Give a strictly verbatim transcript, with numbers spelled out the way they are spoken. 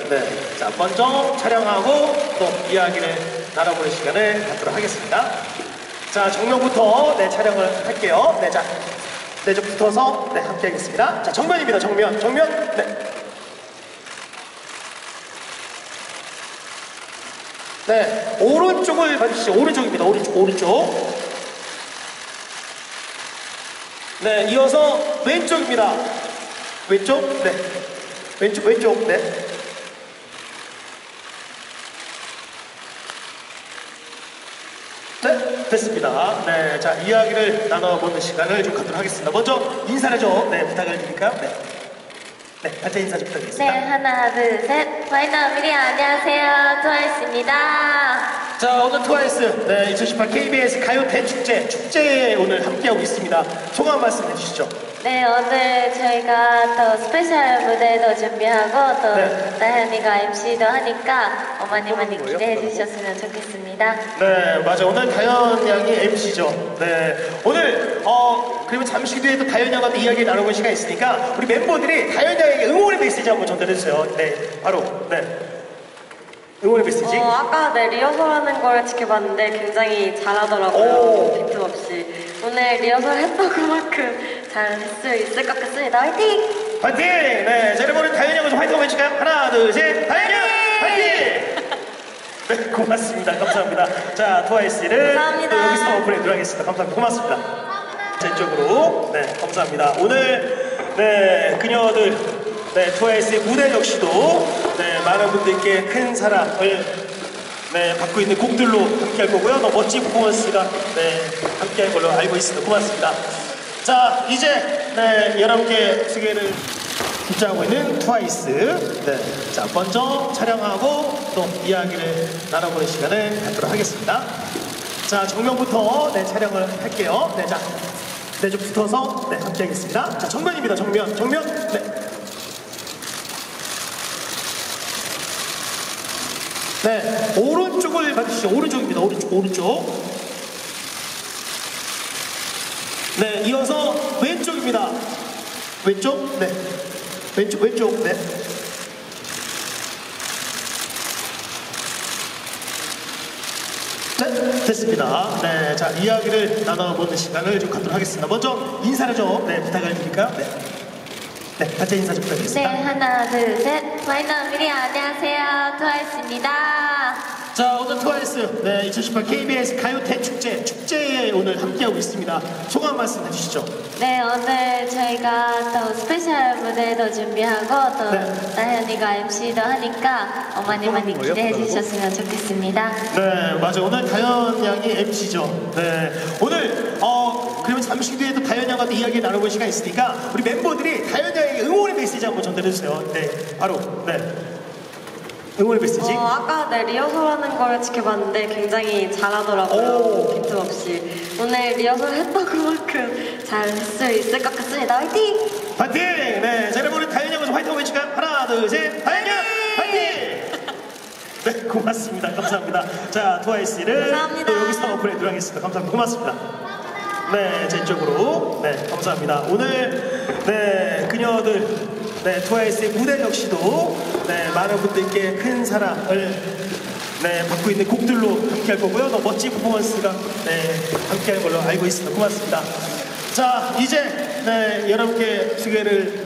네, 자 먼저 촬영하고 또 이야기를 나눠보는 시간을 갖도록 하겠습니다. 자 정면부터 네 촬영을 할게요. 네, 자, 네, 좀 붙어서 네 함께 하겠습니다. 자 정면입니다. 정면, 정면. 네. 네, 오른쪽을 봐주시죠. 오른쪽입니다. 오른쪽, 오른쪽. 네, 이어서 왼쪽입니다. 왼쪽, 네. 왼쪽, 왼쪽, 네. 네, 됐습니다. 네, 자, 이야기를 나눠보는 시간을 좀 갖도록 하겠습니다. 먼저 인사를 좀, 네, 부탁을 드릴까요? 네. 네, 단체 인사 좀 부탁드리겠습니다. 네, 하나, 둘, 셋. 와이너 미리 안녕하세요. 트와이스입니다. 자, 오늘 트와이스, 네, 이천십팔 케이비에스 가요 대축제, 축제에 오늘 함께하고 있습니다. 소감 말씀 해주시죠. 네, 오늘 저희가 또 스페셜 무대도 준비하고 또 네. 나현이가 엠시도 하니까 많이 많이 기대해 주셨으면 좋겠습니다. 네, 맞아. 오늘 다현 양이 엠시죠. 네, 오늘 어 그리고 잠시 뒤에도 다현 양과 이야기 나눠볼 시간이 있으니까 우리 멤버들이 다현 양에게 응원의 메시지 한번 전달해주세요. 네, 바로 네 응원의 메시지. 어, 아까 네, 리허설하는 걸 지켜봤는데 굉장히 잘하더라고요. 빈틈없이. 오늘 리허설 했던 그만큼 잘 할 수 있을 것 같습니다. 화이팅! 화이팅! 네, 자, 여러분 다현 양을 좀 화이팅 한번 해줄까요? 하나, 둘, 셋, 다현 양! 화이팅! 네, 고맙습니다. 감사합니다. 자, 트와이스를 감사합니다. 또 여기서 보내드리도록 하겠습니다. 감사합니다. 고맙습니다. 제 쪽으로, 네, 감사합니다. 오늘, 네, 그녀들, 네, 트와이스의 무대 역시도, 네, 많은 분들께 큰 사랑을, 네, 받고 있는 곡들로 함께 할 거고요. 또 멋진 퍼포먼스가, 네, 함께 할 걸로 알고 있습니다. 고맙습니다. 자, 이제, 네, 여러분께 소개를 주장하고 있는 트와이스. 네, 자, 먼저 촬영하고 또 이야기를 나눠보는 시간을 갖도록 하겠습니다. 자, 정면부터 네, 촬영을 할게요. 네, 자, 네, 좀 붙어서 네, 함께 하겠습니다. 자, 정면입니다. 정면, 정면. 네. 네, 오른쪽을 봐주시죠. 오른쪽입니다. 오른쪽, 오른쪽. 네, 이어서 왼쪽입니다. 왼쪽, 네. 왼쪽, 왼쪽, 네. 네, 됐습니다. 네, 자, 이야기를 나눠보는 시간을 좀 갖도록 하겠습니다. 먼저 인사를 좀, 네, 부탁을 드릴까요? 네. 네, 단체 인사 좀 네, 부탁드리겠습니다. 하나, 둘, 셋. 와이너 미리 안녕하세요. 트와이스입니다. 자, 오늘 트와이스, 네, 이천십팔 케이비에스 가요 대축제, 축제에 오늘 함께하고 있습니다. 소감 말씀 해주시죠. 네, 오늘 저희가 또 스페셜 무대도 준비하고 또 네. 나현이가 엠시도 하니까 많이 많이 기대해 주셨으면 좋겠습니다. 네, 맞아요. 오늘 다현 양이 엠시죠. 네, 오늘 어 그러면 잠시 뒤에도 다현 양과 이야기 나눠볼 시간이 있으니까 우리 멤버들이 다현 양에게 응원의 메시지 한번 전달해주세요. 네, 바로 네 응원의 메시지. 어, 아까 네, 리허설하는 걸 지켜봤는데 굉장히 잘하더라고요. 빈틈없이. 오늘 리허설 했던 그만큼 잘 할 수 있을 것 같습니다. 화이팅! 화이팅! 네, 자, 여러분 우리 다현 양을 좀 화이팅 한번 해줄까요? 하나, 둘, 셋, 다현 양! 화이팅! 네, 고맙습니다. 감사합니다. 자, 트와이스를 감사합니다. 또 여기서 보내드리도록 하겠습니다. 감사합니다. 고맙습니다. 네, 제 쪽으로, 네, 감사합니다. 오늘, 네, 그녀들, 네, 트와이스의 무대 역시도, 네, 많은 분들께 큰 사랑을, 네, 받고 있는 곡들로 함께 할 거고요. 또 멋진 퍼포먼스가, 네, 함께 할 걸로 알고 있습니다. 고맙습니다. 자, 이제, 네, 여러분께 소개를